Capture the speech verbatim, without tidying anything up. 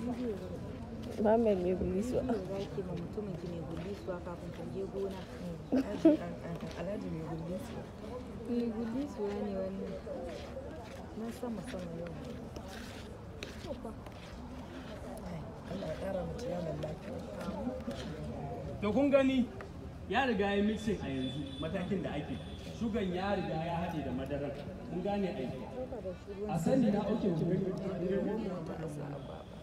Ba mai mai gulisuwa. Za ki ma mutumin ki mai gulisuwa kafin ka je gona. Alhaji mai gulisuwa. Mai gulisuwa ne wannan. Na sama sama yau. Allah ya ƙara mu ciyaman lafiya. To kun gani ya riga ya mixing a yanzu matakin da ake. Shugan ya riga ya haɗe da madarar. Kun gane aiki. A sani na auke